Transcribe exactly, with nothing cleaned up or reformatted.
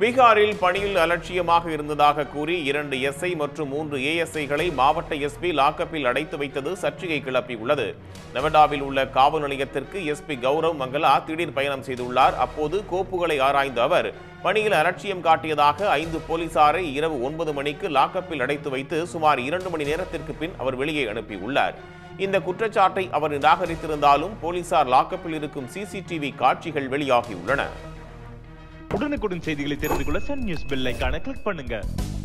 பீகாரில் பணியில் அலட்சியமாக இருந்ததாக கூறி இரண்டு எஸ்ஐ மற்றும் மூன்று ஏஎஸ்ஐகளை மாவட்ட எஸ்பி லாக்கப்பில் அடைத்து வைத்தது சர்ச்சையை கிளப்பியுள்ளது. நெவடாவில் உள்ள காவல் நிலையத்திற்கு எஸ்பி கௌரவ் மங்களா திடீர் பயணம் செய்துள்ளார். அப்போது கோப்புகளை ஆராய்ந்த அவர் பணியில் அலட்சியம் காட்டியதாக ஐந்து போலீசாரை இரவு ஒன்பது மணிக்கு லாக்கப்பில் அடைத்து வைத்து சுமார் இரண்டு மணி நேரத்திற்கு பின் அவர் வெளியே அனுப்பியுள்ளார். இந்த குற்றச்சாட்டை அவர் நிராகரித்திருந்தாலும் போலீசார் லாக்கப்பில் இருக்கும் சிசிடிவி காட்சிகள் வெளியாகியுள்ளன. உடனுக்குடன் செய்திகளை தெரிந்து கொள்ள சன் நியூஸ் பெல் ஐகானை கிளிக் பண்ணுங்க.